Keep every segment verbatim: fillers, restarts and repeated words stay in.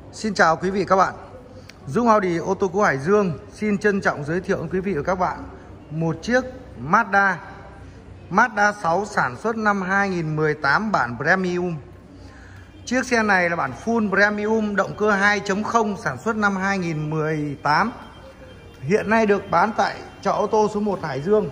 Xin chào quý vị các bạn. Dung Audi ô tô cũ Hải Dương xin trân trọng giới thiệu với quý vị và các bạn một chiếc Mazda Mazda sáu sản xuất năm hai nghìn không trăm mười tám bản Premium. Chiếc xe này là bản full Premium, động cơ hai chấm không, sản xuất năm hai nghìn không trăm mười tám. Hiện nay được bán tại chợ ô tô số một Hải Dương.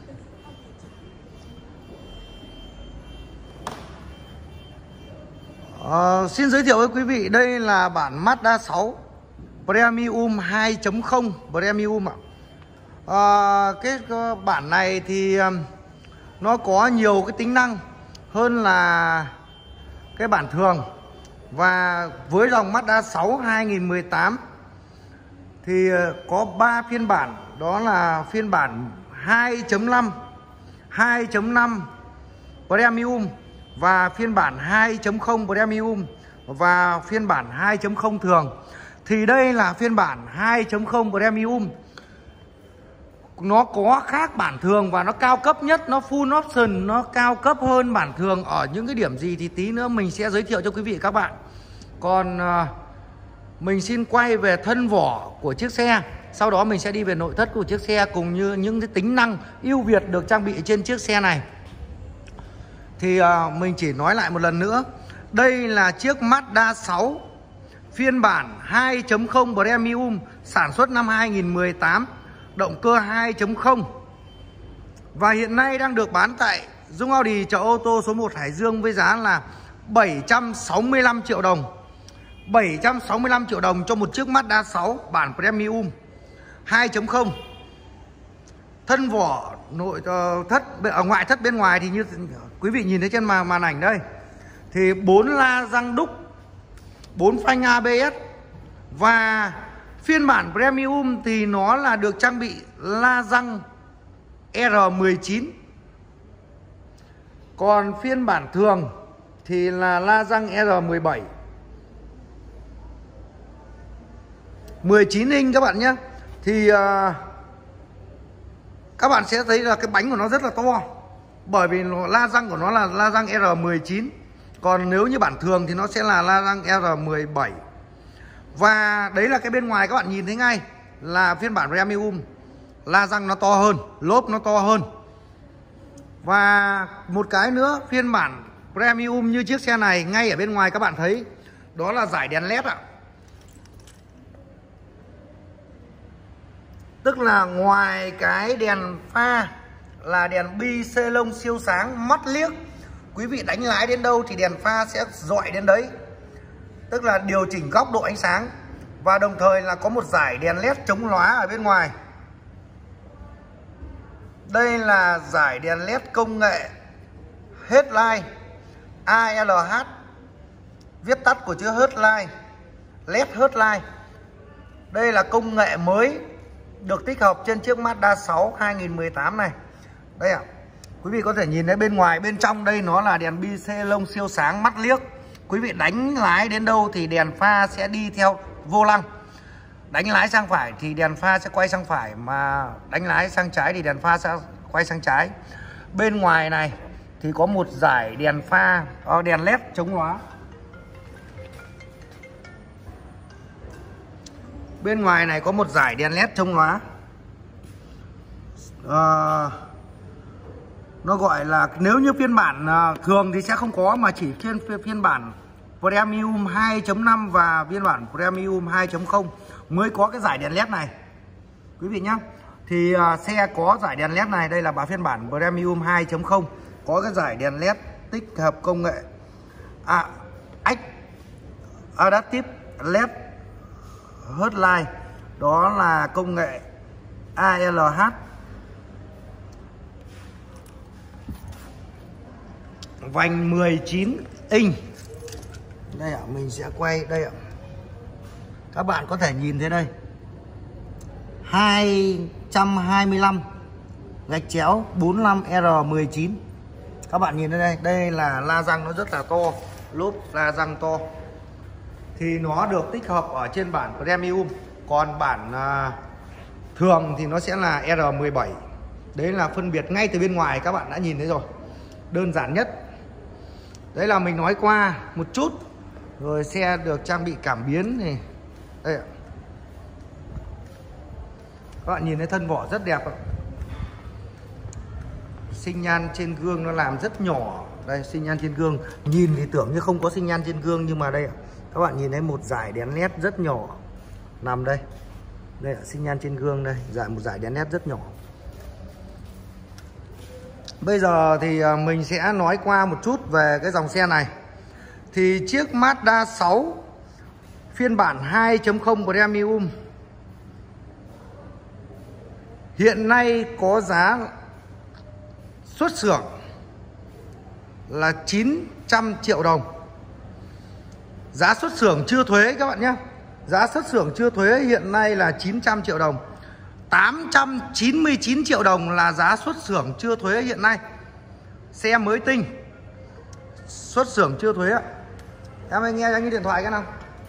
Uh, xin giới thiệu với quý vị, đây là bản Mazda sáu Premium hai chấm không Premium ạ. Uh, cái bản này thì um, nó có nhiều cái tính năng hơn là cái bản thường. Và với dòng Mazda sáu hai nghìn không trăm mười tám thì có ba phiên bản, đó là phiên bản hai chấm năm, hai chấm năm Premium và phiên bản hai chấm không Premium và phiên bản hai chấm không thường. Thì đây là phiên bản hai chấm không Premium. Nó có khác bản thường và nó cao cấp nhất, nó full option, nó cao cấp hơn bản thường ở những cái điểm gì thì tí nữa mình sẽ giới thiệu cho quý vị các bạn. Còn uh, mình xin quay về thân vỏ của chiếc xe, sau đó mình sẽ đi về nội thất của chiếc xe cùng như những cái tính năng ưu việt được trang bị trên chiếc xe này. Thì uh, mình chỉ nói lại một lần nữa, đây là chiếc Mazda sáu phiên bản hai chấm không Premium, sản xuất năm hai nghìn không trăm mười tám, động cơ hai chấm không. Và hiện nay đang được bán tại Dung Audi chợ ô tô số một Hải Dương với giá là bảy trăm sáu mươi lăm triệu đồng. bảy trăm sáu mươi lăm triệu đồng cho một chiếc Mazda sáu bản Premium hai chấm không. Thân vỏ nội thất ở ngoại thất bên ngoài thì như quý vị nhìn thấy trên màn, màn ảnh đây, thì bốn la răng đúc, bốn phanh a bê ét. Và phiên bản Premium thì nó là được trang bị la răng R mười chín. Còn phiên bản thường thì là la răng R mười bảy, mười chín inch các bạn nhé. Thì uh, các bạn sẽ thấy là cái bánh của nó rất là to, bởi vì la răng của nó là la răng R mười chín. Còn nếu như bản thường thì nó sẽ là la răng R mười bảy. Và đấy là cái bên ngoài các bạn nhìn thấy ngay là phiên bản Premium, la răng nó to hơn, lốp nó to hơn. Và một cái nữa, phiên bản Premium như chiếc xe này, ngay ở bên ngoài các bạn thấy đó là dải đèn led ạ. Tức là ngoài cái đèn pha là đèn bi xê lông siêu sáng mắt liếc, quý vị đánh lái đến đâu thì đèn pha sẽ dọi đến đấy, tức là điều chỉnh góc độ ánh sáng. Và đồng thời là có một dải đèn led chống lóa ở bên ngoài. Đây là dải đèn led công nghệ Headlight a lờ hát, viết tắt của chữ Headlight, led Headlight. Đây là công nghệ mới được tích hợp trên chiếc Mazda sáu hai nghìn không trăm mười tám này. Đây ạ, quý vị có thể nhìn thấy bên ngoài, bên trong đây nó là đèn bi xê lông siêu sáng mắt liếc. Quý vị đánh lái đến đâu thì đèn pha sẽ đi theo vô lăng. Đánh lái sang phải thì đèn pha sẽ quay sang phải, mà đánh lái sang trái thì đèn pha sẽ quay sang trái. Bên ngoài này thì có một dải đèn pha, đèn led chống lóa. Bên ngoài này có một dải đèn led chống lóa. À, nó gọi là, nếu như phiên bản thường thì sẽ không có, mà chỉ trên phiên bản Premium hai chấm năm và phiên bản Premium hai chấm không mới có cái dải đèn led này quý vị nhé. Thì uh, xe có dải đèn led này, đây là bản phiên bản Premium hai chấm không, có cái dải đèn led tích hợp công nghệ à, Adaptive led Headlight, đó là công nghệ a lờ hát. Vành mười chín inch. Đây ạ, mình sẽ quay đây ạ. Các bạn có thể nhìn thấy đây, hai trăm hai mươi lăm gạch chéo bốn mươi lăm R mười chín. Các bạn nhìn thấy đây, đây là la răng nó rất là to, lốp la răng to. Thì nó được tích hợp ở trên bản Premium. Còn bản uh, thường thì nó sẽ là R mười bảy. Đấy là phân biệt ngay từ bên ngoài các bạn đã nhìn thấy rồi, đơn giản nhất. Đấy là mình nói qua một chút Rồi xe được trang bị cảm biến này. Đây ạ. Các bạn nhìn thấy thân vỏ rất đẹp ạ. Sinh nhan trên gương nó làm rất nhỏ. Đây, sinh nhan trên gương. Nhìn thì tưởng như không có sinh nhan trên gương, nhưng mà đây ạ, các bạn nhìn thấy một dải đèn led rất nhỏ nằm đây. Đây ạ, sinh nhan trên gương đây, dải một dải đèn led rất nhỏ. Bây giờ thì mình sẽ nói qua một chút về cái dòng xe này. Thì chiếc Mazda sáu phiên bản hai chấm không Premium hiện nay có giá xuất xưởng là chín trăm triệu đồng. Giá xuất xưởng chưa thuế các bạn nhé. Giá xuất xưởng chưa thuế hiện nay là chín trăm triệu đồng. tám trăm chín mươi chín triệu đồng là giá xuất xưởng chưa thuế hiện nay. Xe mới tinh, xuất xưởng chưa thuế ạ. Em ơi, nghe anh cái điện thoại cái nào.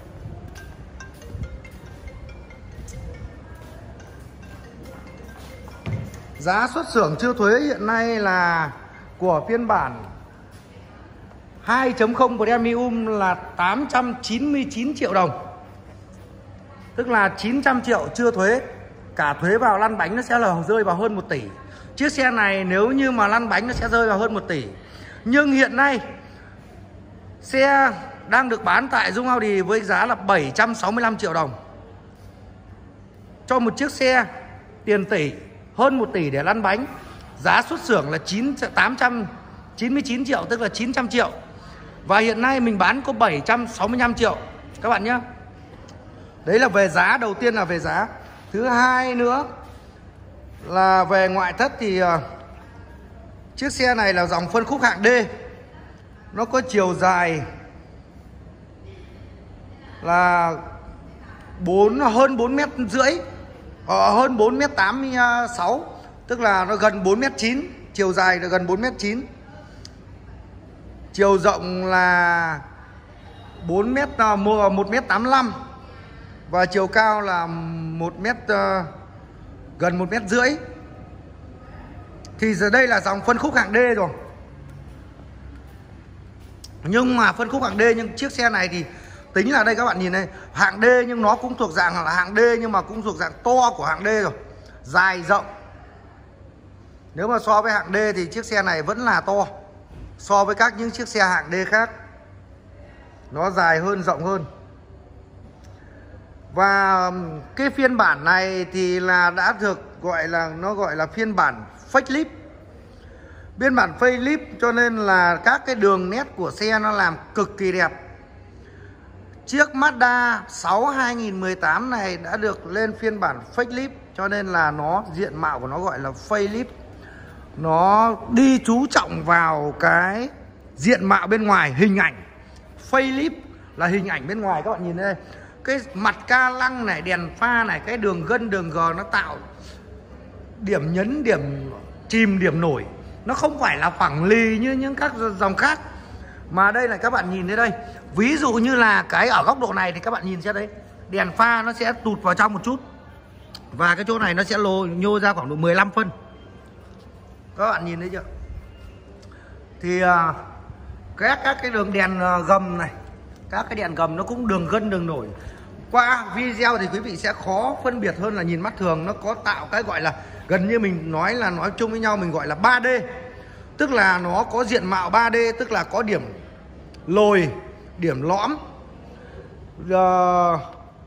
Giá xuất xưởng chưa thuế hiện nay là của phiên bản hai chấm không Premium là tám trăm chín mươi chín triệu đồng. Tức là chín trăm triệu chưa thuế. Cả thuế vào lăn bánh nó sẽ là rơi vào hơn một tỷ. Chiếc xe này nếu như mà lăn bánh nó sẽ rơi vào hơn một tỷ. Nhưng hiện nay xe đang được bán tại Dung Audi với giá là bảy trăm sáu mươi lăm triệu đồng. Cho một chiếc xe tiền tỷ, hơn một tỷ để lăn bánh. Giá xuất xưởng là tám trăm chín mươi chín triệu, tức là chín trăm triệu. Và hiện nay mình bán có bảy trăm sáu mươi lăm triệu các bạn nhé. Đấy là về giá, đầu tiên là về giá. Thứ hai nữa là về ngoại thất thì uh, chiếc xe này là dòng phân khúc hạng D. Nó có chiều dài là bốn hơn bốn mét rưỡi, ờ, hơn bốn mét tám mươi sáu, tức là nó gần bốn mét chín, chiều dài là gần bốn mét chín. Chiều rộng là bốn mét, một mét tám mươi lăm và chiều cao là một mét, uh, gần một mét rưỡi. Thì giờ đây là dòng phân khúc hạng D rồi. Nhưng mà phân khúc hạng D, nhưng chiếc xe này thì tính là đây các bạn nhìn đây, hạng D nhưng nó cũng thuộc dạng là hạng D, nhưng mà cũng thuộc dạng to của hạng D rồi, dài rộng. Nếu mà so với hạng D thì chiếc xe này vẫn là to so với các những chiếc xe hạng D khác. Nó dài hơn, rộng hơn. Và cái phiên bản này thì là đã được gọi là, nó gọi là phiên bản facelift. Phiên bản facelift cho nên là các cái đường nét của xe nó làm cực kỳ đẹp. Chiếc Mazda sáu hai không một tám này đã được lên phiên bản facelift, cho nên là nó diện mạo của nó gọi là facelift. Nó đi chú trọng vào cái diện mạo bên ngoài, hình ảnh. Facelift là hình ảnh bên ngoài, các bạn nhìn đây. Cái mặt ca lăng này, đèn pha này, cái đường gân, đường gờ nó tạo điểm nhấn, điểm chìm, điểm nổi. Nó không phải là phẳng lì như những các dòng khác. Mà đây là các bạn nhìn thấy đây. Ví dụ như là cái ở góc độ này thì các bạn nhìn xem đấy, đèn pha nó sẽ tụt vào trong một chút. Và cái chỗ này nó sẽ lô, nhô ra khoảng độ mười lăm phân. Các bạn nhìn thấy chưa? Thì uh, các, các cái đường đèn uh, gầm này, các cái đèn gầm nó cũng đường gân, đường nổi. Qua video thì quý vị sẽ khó phân biệt hơn là nhìn mắt thường. Nó có tạo cái gọi là, gần như mình nói là nói chung với nhau mình gọi là ba D. Tức là nó có diện mạo ba D, tức là có điểm lồi, điểm lõm. uh,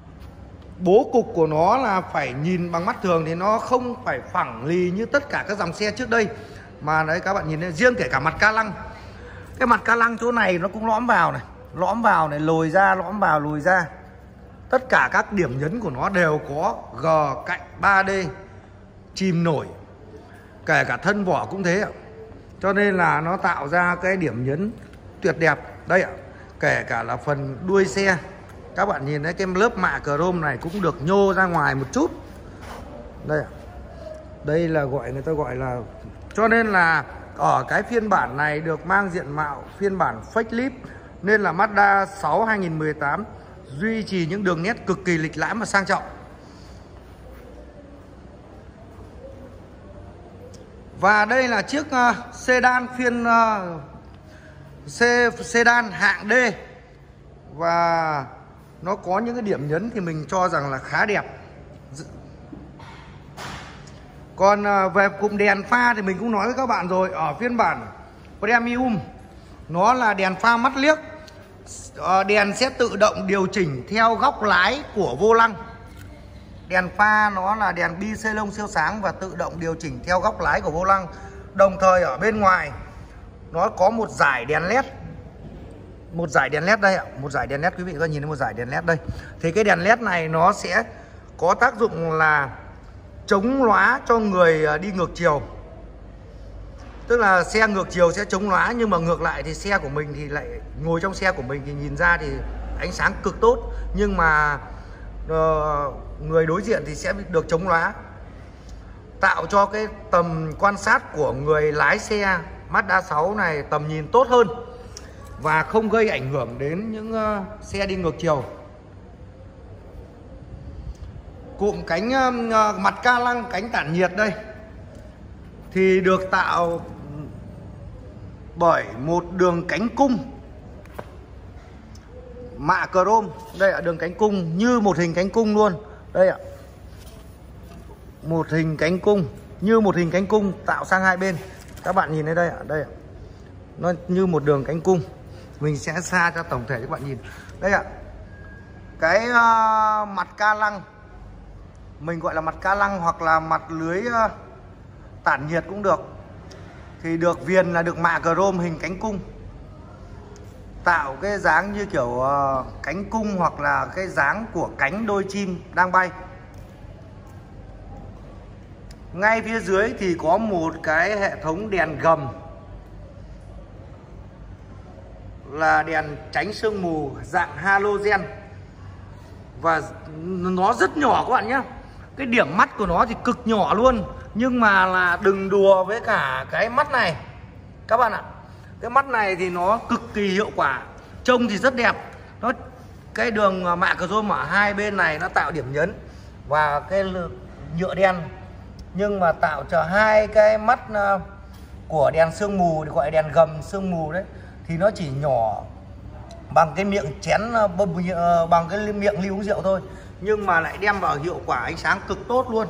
Bố cục của nó là phải nhìn bằng mắt thường thì nó không phải phẳng lì như tất cả các dòng xe trước đây. Mà đấy các bạn nhìn thấy, riêng kể cả mặt ca lăng, cái mặt ca lăng chỗ này nó cũng lõm vào này, lõm vào này, lồi ra, lõm vào, lồi ra. Tất cả các điểm nhấn của nó đều có gờ cạnh ba D, chìm nổi. Kể cả thân vỏ cũng thế ạ. Cho nên là nó tạo ra cái điểm nhấn tuyệt đẹp. Đây ạ, kể cả là phần đuôi xe, các bạn nhìn thấy cái lớp mạ chrome này cũng được nhô ra ngoài một chút. Đây ạ. Đây là gọi, người ta gọi là, cho nên là ở cái phiên bản này được mang diện mạo phiên bản facelift, nên là Mazda sáu hai không một tám duy trì những đường nét cực kỳ lịch lãm và sang trọng. Và đây là chiếc uh, sedan phiên uh, xe, sedan hạng D. và nó có những cái điểm nhấn thì mình cho rằng là khá đẹp. Còn về cụm đèn pha thì mình cũng nói với các bạn rồi, ở phiên bản Premium nó là đèn pha mắt liếc. Đèn sẽ tự động điều chỉnh theo góc lái của vô lăng. Đèn pha nó là đèn bi xê lông siêu sáng và tự động điều chỉnh theo góc lái của vô lăng. Đồng thời ở bên ngoài nó có một dải đèn led. Một dải đèn led đây ạ, một dải đèn led, quý vị có nhìn thấy một dải đèn led đây. Thì cái đèn led này nó sẽ có tác dụng là chống lóa cho người đi ngược chiều. Tức là xe ngược chiều sẽ chống lóa, nhưng mà ngược lại thì xe của mình thì lại ngồi trong xe của mình thì nhìn ra thì ánh sáng cực tốt, nhưng mà uh, người đối diện thì sẽ được chống lóa, tạo cho cái tầm quan sát của người lái xe Mazda sáu này tầm nhìn tốt hơn và không gây ảnh hưởng đến những uh, xe đi ngược chiều. Cụm cánh uh, mặt ca lăng, cánh tản nhiệt đây thì được tạo bởi một đường cánh cung mạ chrome. Đây ạ, đường cánh cung như một hình cánh cung luôn. Đây ạ, một hình cánh cung, như một hình cánh cung tạo sang hai bên. Các bạn nhìn thấy đây ạ, đây ạ, nó như một đường cánh cung. Mình sẽ xa cho tổng thể cho các bạn nhìn. Đây ạ, cái uh, mặt ca lăng mình gọi là mặt ca lăng hoặc là mặt lưới uh, tản nhiệt cũng được, thì được viền là được mạ chrome hình cánh cung, tạo cái dáng như kiểu uh, cánh cung hoặc là cái dáng của cánh đôi chim đang bay. Ngay phía dưới thì có một cái hệ thống đèn gầm là đèn tránh sương mù dạng halogen, và nó rất nhỏ các bạn nhé. Cái điểm mắt của nó thì cực nhỏ luôn, nhưng mà là đừng đùa với cả cái mắt này các bạn ạ. Cái mắt này thì nó cực kỳ hiệu quả, trông thì rất đẹp. Nó cái đường mạ chrome ở hai bên này nó tạo điểm nhấn và cái nhựa đen, nhưng mà tạo cho hai cái mắt của đèn sương mù thì gọi đèn gầm sương mù đấy, thì nó chỉ nhỏ bằng cái miệng chén, bằng cái miệng ly uống rượu thôi, nhưng mà lại đem vào hiệu quả ánh sáng cực tốt luôn.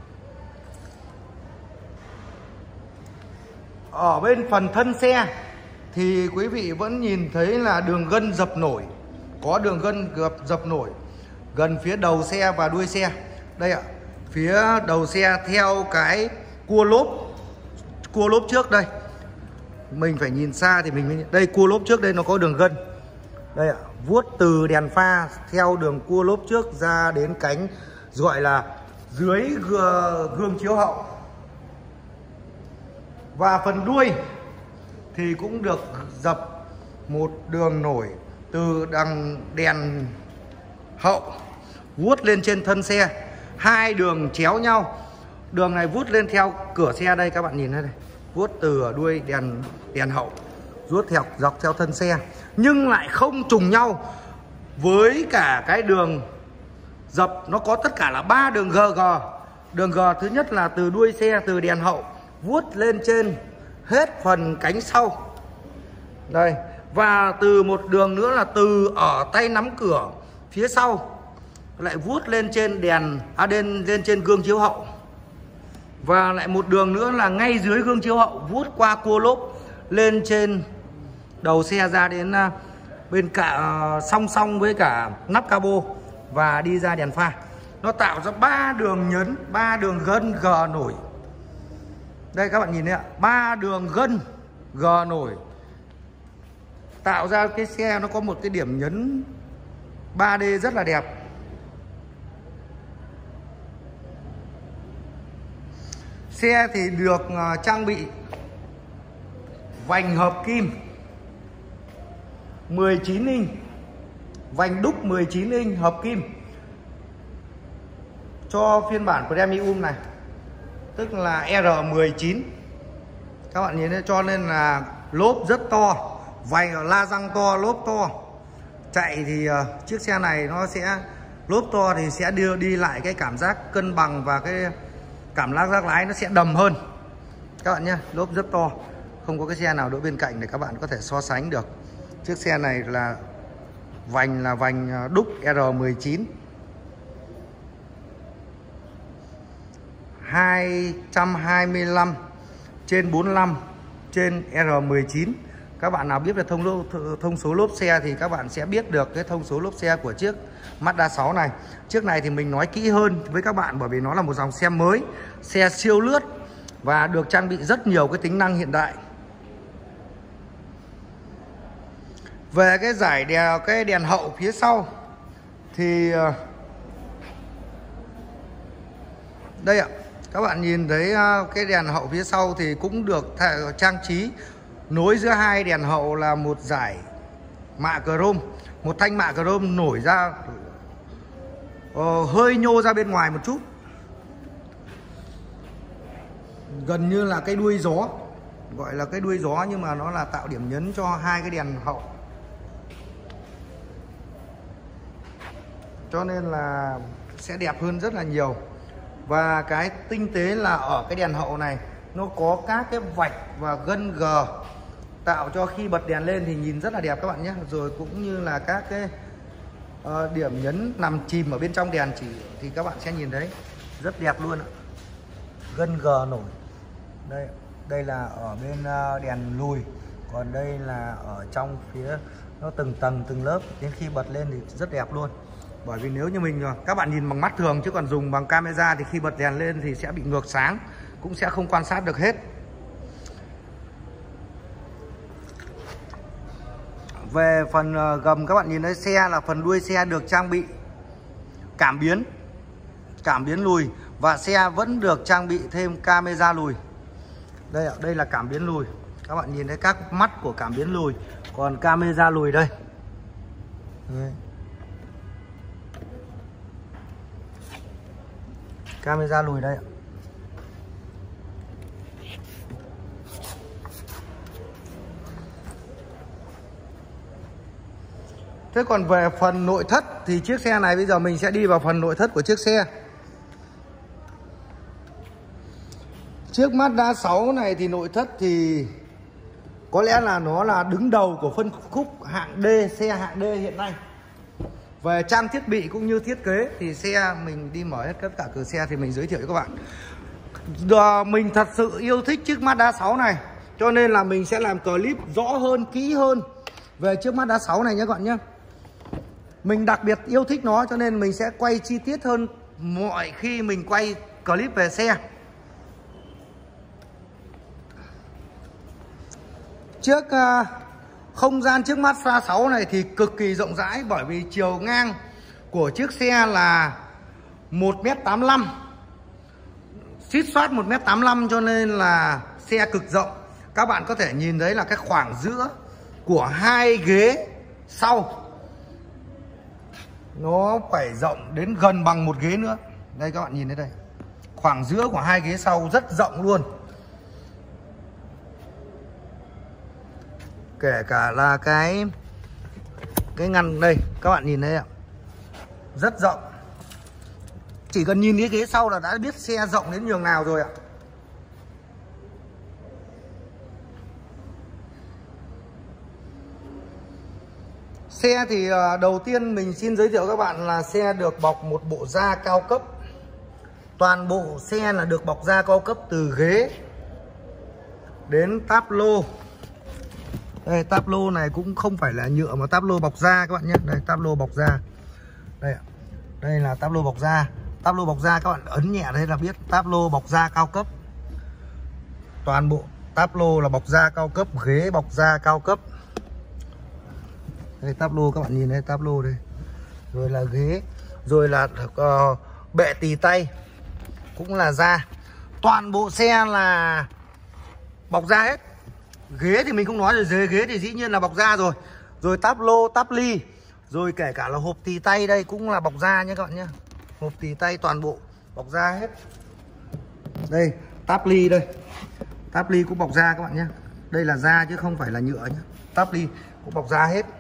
Ở bên phần thân xe thì quý vị vẫn nhìn thấy là đường gân dập nổi, có đường gân gập dập nổi gần phía đầu xe và đuôi xe. Đây ạ, phía đầu xe theo cái cua lốp, cua lốp trước đây, mình phải nhìn xa thì mình mới... Đây cua lốp trước đây nó có đường gân. Đây ạ, vuốt từ đèn pha theo đường cua lốp trước ra đến cánh gọi là dưới gương chiếu hậu. Và phần đuôi thì cũng được dập một đường nổi từ đằng đèn hậu vuốt lên trên thân xe, hai đường chéo nhau. Đường này vuốt lên theo cửa xe đây, các bạn nhìn thấy đây, vuốt từ ở đuôi đèn đèn hậu vuốt theo dọc theo thân xe, nhưng lại không trùng nhau với cả cái đường dập. Nó có tất cả là ba đường giê giê. Đường G thứ nhất là từ đuôi xe, từ đèn hậu vuốt lên trên hết phần cánh sau đây, và từ một đường nữa là từ ở tay nắm cửa phía sau lại vuốt lên trên đèn à, lên, lên trên gương chiếu hậu, và lại một đường nữa là ngay dưới gương chiếu hậu vuốt qua cua lốp lên trên đầu xe ra đến uh, bên cả uh, song song với cả nắp cabo và đi ra đèn pha. Nó tạo ra ba đường nhấn, ba đường gân G nổi. Đây các bạn nhìn thấy ạ, ba đường gân G nổi tạo ra cái xe nó có một cái điểm nhấn ba D rất là đẹp. Xe thì được uh, trang bị vành hợp kim mười chín inch, vành đúc mười chín inch hợp kim cho phiên bản Premium này, tức là R mười chín. Các bạn nhìn thấy, cho nên là lốp rất to, vành la răng to, lốp to. Chạy thì uh, chiếc xe này nó sẽ lốp to thì sẽ đưa đi lại cái cảm giác cân bằng và cái cảm giác giác lái nó sẽ đầm hơn các bạn nhé. Lốp rất to, không có cái xe nào đỗ bên cạnh để các bạn có thể so sánh được. Chiếc xe này là Vành là vành đúc R mười chín hai trăm hai mươi lăm trên bốn mươi lăm trên R mười chín. Các bạn nào biết về thông lô, thông số lốp xe thì các bạn sẽ biết được cái thông số lốp xe của chiếc Mazda sáu này. Chiếc này thì mình nói kỹ hơn với các bạn bởi vì nó là một dòng xe mới, xe siêu lướt và được trang bị rất nhiều cái tính năng hiện đại. Về cái giải đèn, cái đèn hậu phía sau thì đây ạ, các bạn nhìn thấy cái đèn hậu phía sau thì cũng được trang trí. Nối giữa hai đèn hậu là một dải mạ chrome, một thanh mạ chrome nổi ra uh, hơi nhô ra bên ngoài một chút, gần như là cái đuôi gió, gọi là cái đuôi gió, nhưng mà nó là tạo điểm nhấn cho hai cái đèn hậu, cho nên là sẽ đẹp hơn rất là nhiều. Và cái tinh tế là ở cái đèn hậu này nó có các cái vạch và gân gờ tạo cho khi bật đèn lên thì nhìn rất là đẹp các bạn nhé. Rồi cũng như là các cái uh, điểm nhấn nằm chìm ở bên trong đèn chỉ thì các bạn sẽ nhìn thấy rất đẹp luôn ạ. Gân gờ nổi. Đây, đây là ở bên uh, đèn lùi, còn đây là ở trong phía nó từng tầng từng lớp, đến khi bật lên thì rất đẹp luôn. Bởi vì nếu như mình các bạn nhìn bằng mắt thường chứ còn dùng bằng camera thì khi bật đèn lên thì sẽ bị ngược sáng, cũng sẽ không quan sát được hết. Về phần gầm các bạn nhìn thấy xe là phần đuôi xe được trang bị cảm biến, cảm biến lùi và xe vẫn được trang bị thêm camera lùi. Đây ạ, đây là cảm biến lùi. Các bạn nhìn thấy các mắt của cảm biến lùi, còn camera lùi đây. Đây. Camera lùi đây ạ. Thế còn về phần nội thất thì chiếc xe này bây giờ mình sẽ đi vào phần nội thất của chiếc xe. Chiếc Mazda sáu này thì nội thất thì có lẽ là nó là đứng đầu của phân khúc hạng D, xe hạng D hiện nay. Về trang thiết bị cũng như thiết kế thì xe mình đi mở hết tất cả cửa xe thì mình giới thiệu cho các bạn. Đờ, mình thật sự yêu thích chiếc Mazda sáu này, cho nên là mình sẽ làm clip rõ hơn, kỹ hơn về chiếc Mazda sáu này nhé các bạn nhé. Mình đặc biệt yêu thích nó cho nên mình sẽ quay chi tiết hơn mọi khi mình quay clip về xe. Chiếc uh, không gian chiếc Mazda sáu này thì cực kỳ rộng rãi, bởi vì chiều ngang của chiếc xe là một mét tám mươi lăm, xít soát một mét tám mươi lăm, cho nên là xe cực rộng. Các bạn có thể nhìn thấy là cái khoảng giữa của hai ghế sau nó phải rộng đến gần bằng một ghế nữa. Đây các bạn nhìn thấy đây, khoảng giữa của hai ghế sau rất rộng luôn. Kể cả là cái cái ngăn đây các bạn nhìn thấy ạ, rất rộng. Chỉ cần nhìn cái ghế sau là đã biết xe rộng đến nhường nào rồi ạ. Xe thì đầu tiên mình xin giới thiệu các bạn là xe được bọc một bộ da cao cấp. Toàn bộ xe là được bọc da cao cấp từ ghế đến táp lô. Đây, táp lô này cũng không phải là nhựa mà táp lô bọc da các bạn nhé. Đây, táp lô bọc da. Đây, đây là táp lô bọc da. Táp lô bọc da các bạn ấn nhẹ đây là biết táp lô bọc da cao cấp. Toàn bộ táp lô là bọc da cao cấp, ghế bọc da cao cấp. Đây, táp lô các bạn nhìn đây, táp lô đây. Rồi là ghế, rồi là uh, bệ tì tay cũng là da. Toàn bộ xe là bọc da hết. Ghế thì mình không nói rồi, ghế ghế thì dĩ nhiên là bọc da rồi. Rồi táp lô, táp ly, rồi kể cả là hộp tì tay đây cũng là bọc da nhé các bạn nhé. Hộp tì tay toàn bộ bọc da hết. Đây, táp ly đây. Táp ly cũng bọc da các bạn nhé. Đây là da chứ không phải là nhựa nhé. Táp ly cũng bọc da hết.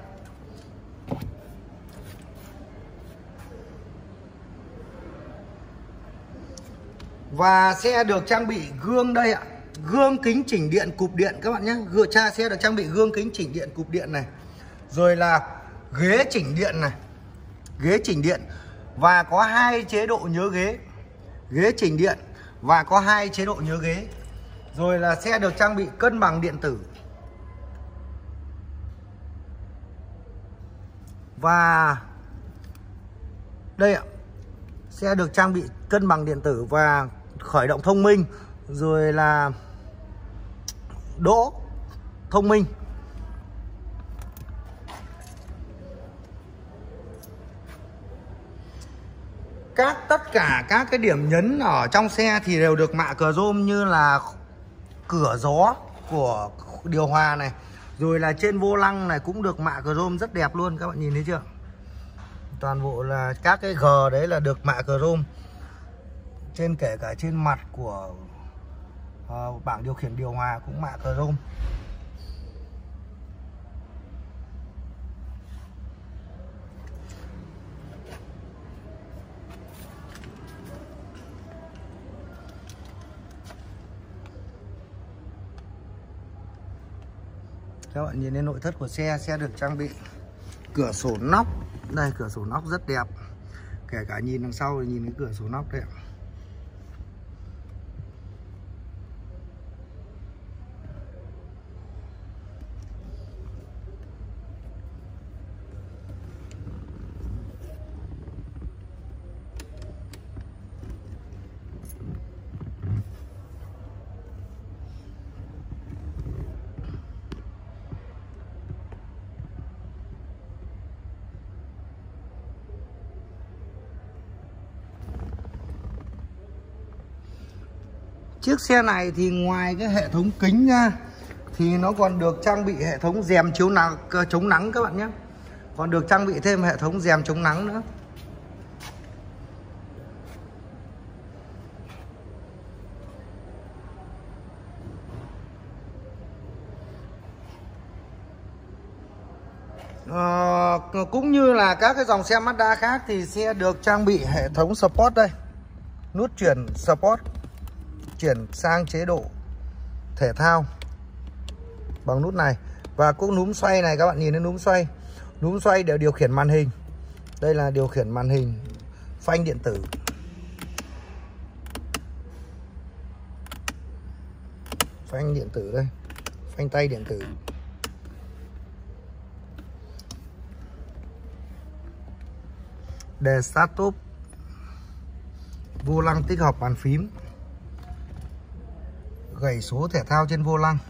Và xe được trang bị gương đây ạ. Gương kính chỉnh điện cụp điện các bạn nhé. Gương cha xe được trang bị gương kính chỉnh điện cụp điện này. Rồi là ghế chỉnh điện này, ghế chỉnh điện và có hai chế độ nhớ ghế, ghế chỉnh điện và có hai chế độ nhớ ghế. Rồi là xe được trang bị cân bằng điện tử. Và đây ạ, xe được trang bị cân bằng điện tử và khởi động thông minh, rồi là đỗ thông minh. Các tất cả các cái điểm nhấn ở trong xe thì đều được mạ chrome, như là cửa gió của điều hòa này, rồi là trên vô lăng này cũng được mạ chrome rất đẹp luôn, các bạn nhìn thấy chưa? Toàn bộ là các cái G đấy là được mạ chrome. Trên kể cả trên mặt của uh, bảng điều khiển điều hòa cũng mạ chrome. Các bạn nhìn lên nội thất của xe, xe được trang bị cửa sổ nóc. Đây, cửa sổ nóc rất đẹp. Kể cả nhìn đằng sau thì nhìn cái cửa sổ nóc đấy. Chiếc xe này thì ngoài cái hệ thống kính ra thì nó còn được trang bị hệ thống rèm chiếu nắng, chống nắng các bạn nhé. Còn được trang bị thêm hệ thống rèm chống nắng nữa. Ờ, cũng như là các cái dòng xe Mazda khác thì xe được trang bị hệ thống Sport đây. Nút chuyển Sport, chuyển sang chế độ thể thao bằng nút này. Và cũng núm xoay này, các bạn nhìn thấy núm xoay. Núm xoay đều điều khiển màn hình. Đây là điều khiển màn hình. Phanh điện tử. Phanh điện tử đây. Phanh tay điện tử. Đề start stop. Vô lăng tích hợp bàn phím. Gảy số thể thao trên vô lăng.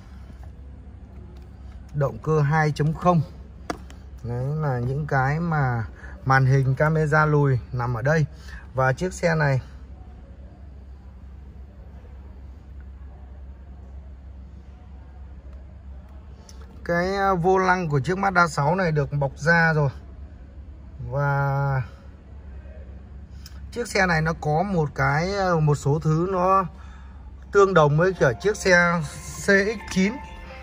Động cơ hai chấm không. Đấy là những cái mà màn hình camera lùi nằm ở đây. Và chiếc xe này cái vô lăng của chiếc Mazda sáu này được bọc da rồi. Và chiếc xe này nó có một cái một số thứ nó tương đồng với cả chiếc xe xê ích chín.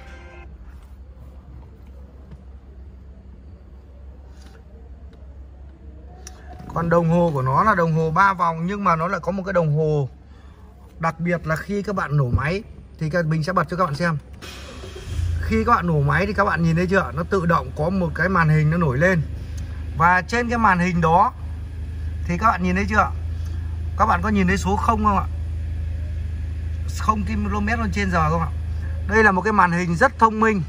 Còn đồng hồ của nó là đồng hồ ba vòng, nhưng mà nó lại có một cái đồng hồ đặc biệt là khi các bạn nổ máy thì mình sẽ bật cho các bạn xem. Khi các bạn nổ máy thì các bạn nhìn thấy chưa? Nó tự động có một cái màn hình nó nổi lên. Và trên cái màn hình đó thì các bạn nhìn thấy chưa? Các bạn có nhìn thấy số không không ạ? Không ki lô mét trên giờ không ạ? Đây là một cái màn hình rất thông minh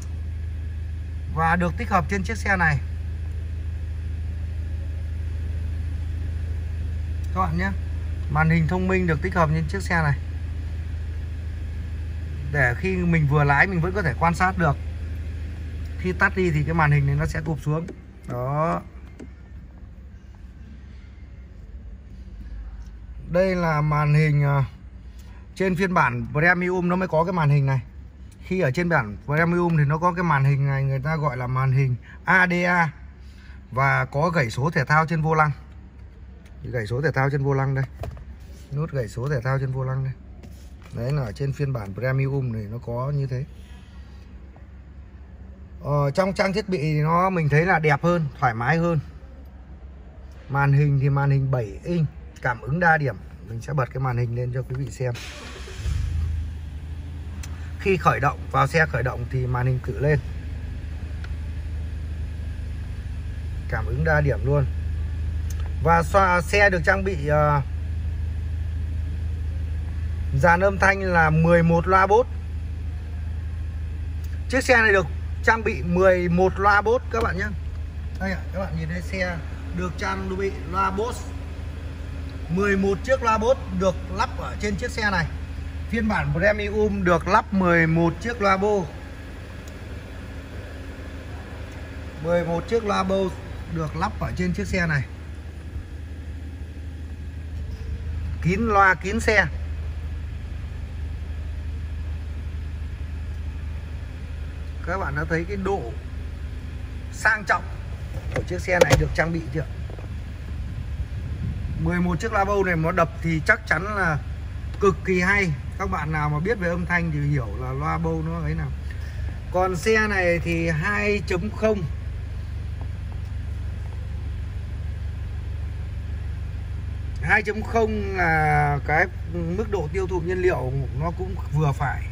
và được tích hợp trên chiếc xe này. Các bạn nhé, màn hình thông minh được tích hợp trên chiếc xe này. Để khi mình vừa lái mình vẫn có thể quan sát được. Khi tắt đi thì cái màn hình này nó sẽ cụp xuống. Đó. Đây là màn hình trên phiên bản Premium nó mới có cái màn hình này. Khi ở trên bản Premium thì nó có cái màn hình này, người ta gọi là màn hình a đê a. Và có gảy số thể thao trên vô lăng. Gảy số thể thao trên vô lăng đây. Nút gảy số thể thao trên vô lăng đây. Đấy là ở trên phiên bản Premium này nó có như thế. Ờ, trong trang thiết bị thì nó mình thấy là đẹp hơn, thoải mái hơn. Màn hình thì màn hình bảy inch, cảm ứng đa điểm. Mình sẽ bật cái màn hình lên cho quý vị xem. Khi khởi động, vào xe khởi động thì màn hình tự lên. cảm ứng đa điểm luôn. Và xoa, xe được trang bị uh, dàn âm thanh là mười một loa Bose. Chiếc xe này được trang bị mười một loa Bose các bạn nhé. Đây ạ, các bạn nhìn thấy xe được trang bị loa Bose. mười một chiếc loa Bose được lắp ở trên chiếc xe này. Phiên bản Premium được lắp mười một chiếc loa Bose. mười một chiếc loa Bose được lắp ở trên chiếc xe này. Kín loa, kín xe. Các bạn đã thấy cái độ sang trọng của chiếc xe này được trang bị chưa? mười một chiếc loa Bose này nó đập thì chắc chắn là cực kỳ hay. Các bạn nào mà biết về âm thanh thì hiểu là loa Bose nó ấy nào. Còn xe này thì hai chấm không. hai chấm không là cái mức độ tiêu thụ nhiên liệu nó cũng vừa phải.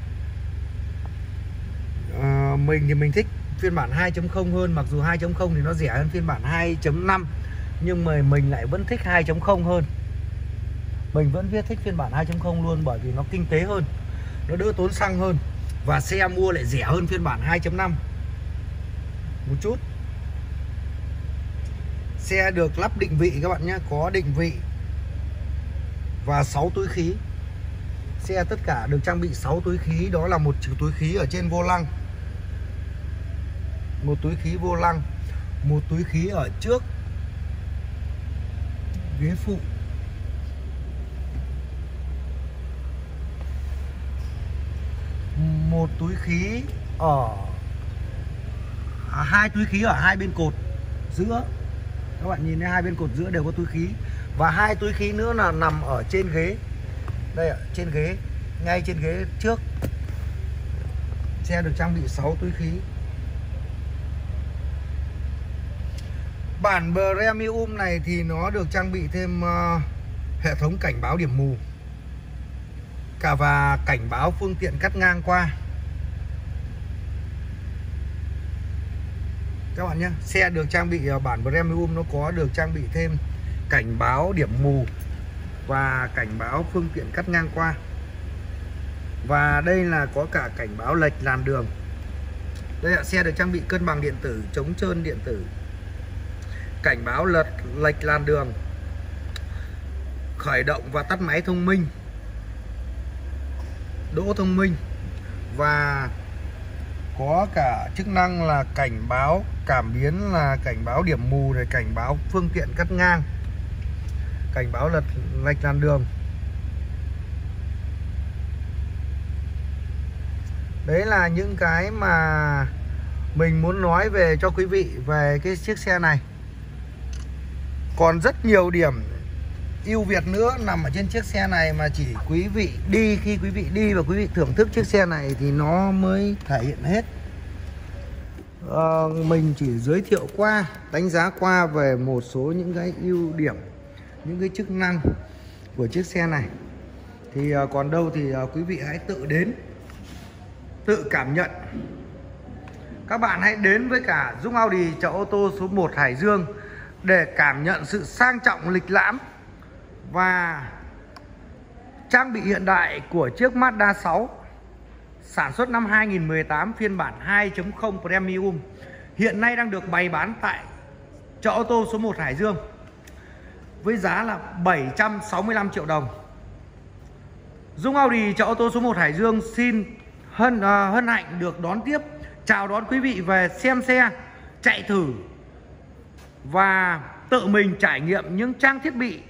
à, Mình thì mình thích phiên bản hai chấm không hơn. Mặc dù hai chấm không thì nó rẻ hơn phiên bản hai chấm năm, nhưng mà mình lại vẫn thích hai chấm không hơn. Mình vẫn viết thích phiên bản hai chấm không luôn, bởi vì nó kinh tế hơn, nó đỡ tốn xăng hơn, và xe mua lại rẻ hơn phiên bản hai chấm năm một chút. Xe được lắp định vị các bạn nhé, có định vị và sáu túi khí. Xe tất cả được trang bị sáu túi khí, đó là một túi khí ở trên vô lăng, một túi khí vô lăng, một túi khí ở trước ghế phụ, một túi khí ở à, hai túi khí ở hai bên cột giữa. Các bạn nhìn thấy hai bên cột giữa đều có túi khí, và hai túi khí nữa là nằm ở trên ghế. Đây ạ, trên ghế, ngay trên ghế trước. Xe được trang bị sáu túi khí. Bản Premium này thì nó được trang bị thêm uh, hệ thống cảnh báo điểm mù cả và cảnh báo phương tiện cắt ngang qua. Các bạn nhé, xe được trang bị uh, bản Premium nó có được trang bị thêm cảnh báo điểm mù và cảnh báo phương tiện cắt ngang qua. Và đây là có cả cảnh báo lệch làn đường. Đây ạ, xe được trang bị cân bằng điện tử, chống trơn điện tử, cảnh báo lật lệch làn đường, khởi động và tắt máy thông minh, đỗ thông minh, và có cả chức năng là cảnh báo cảm biến, là cảnh báo điểm mù, rồi cảnh báo phương tiện cắt ngang, cảnh báo lật lệch làn đường. Đấy là những cái mà mình muốn nói về cho quý vị về cái chiếc xe này. Còn rất nhiều điểm ưu việt nữa nằm ở trên chiếc xe này mà chỉ quý vị đi, khi quý vị đi và quý vị thưởng thức chiếc xe này thì nó mới thể hiện hết. à, Mình chỉ giới thiệu qua, đánh giá qua về một số những cái ưu điểm, những cái chức năng của chiếc xe này. Thì à, còn đâu thì à, quý vị hãy tự đến, tự cảm nhận. Các bạn hãy đến với cả Dũng Audi chợ ô tô số một Hải Dương để cảm nhận sự sang trọng, lịch lãm và trang bị hiện đại của chiếc Mazda sáu sản xuất năm hai nghìn không trăm mười tám phiên bản hai chấm không Premium, hiện nay đang được bày bán tại chợ ô tô số một Hải Dương với giá là bảy trăm sáu mươi lăm triệu đồng. Dũng Audi chợ ô tô số một Hải Dương xin hân, uh, hân hạnh được đón tiếp, chào đón quý vị về xem xe, chạy thử và tự mình trải nghiệm những trang thiết bị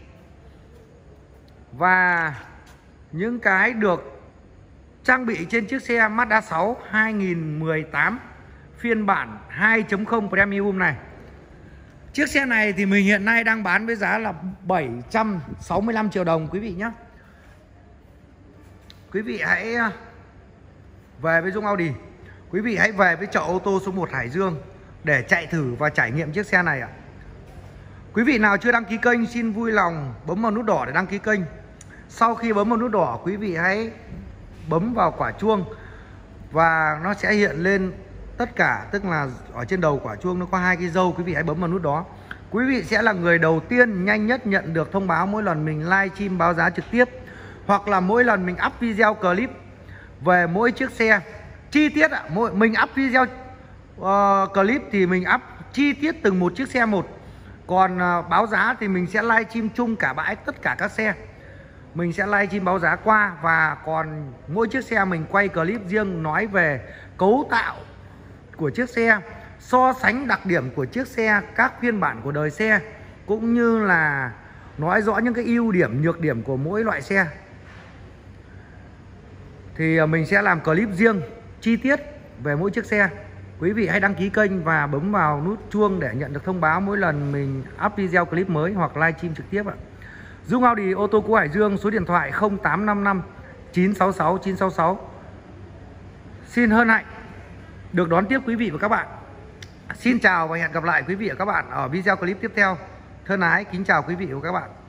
và những cái được trang bị trên chiếc xe Mazda sáu hai nghìn không trăm mười tám phiên bản hai chấm không Premium này. Chiếc xe này thì mình hiện nay đang bán với giá là bảy trăm sáu mươi lăm triệu đồng quý vị nhé. Quý vị hãy về với Dũng Audi, quý vị hãy về với chợ ô tô số một Hải Dương để chạy thử và trải nghiệm chiếc xe này ạ. Quý vị nào chưa đăng ký kênh xin vui lòng bấm vào nút đỏ để đăng ký kênh. Sau khi bấm vào nút đỏ, quý vị hãy bấm vào quả chuông và nó sẽ hiện lên tất cả, tức là ở trên đầu quả chuông nó có hai cái dâu, quý vị hãy bấm vào nút đó Quý vị sẽ là người đầu tiên nhanh nhất nhận được thông báo mỗi lần mình live stream báo giá trực tiếp, hoặc là mỗi lần mình up video clip về mỗi chiếc xe chi tiết ạ. Mỗi mình up video uh, clip thì mình up chi tiết từng một chiếc xe một. Còn uh, báo giá thì mình sẽ live stream chung cả bãi tất cả các xe. Mình sẽ live stream báo giá qua, và còn mỗi chiếc xe mình quay clip riêng nói về cấu tạo của chiếc xe, so sánh đặc điểm của chiếc xe, các phiên bản của đời xe, cũng như là nói rõ những cái ưu điểm, nhược điểm của mỗi loại xe. Thì mình sẽ làm clip riêng chi tiết về mỗi chiếc xe. Quý vị hãy đăng ký kênh và bấm vào nút chuông để nhận được thông báo mỗi lần mình up video clip mới hoặc livestream trực tiếp ạ. Dung Audi ô tô cũ Hải Dương, số điện thoại không tám năm năm chín sáu sáu chín sáu sáu. Xin hân hạnh được đón tiếp quý vị và các bạn. Xin chào và hẹn gặp lại quý vị và các bạn ở video clip tiếp theo. Thân ái kính chào quý vị và các bạn.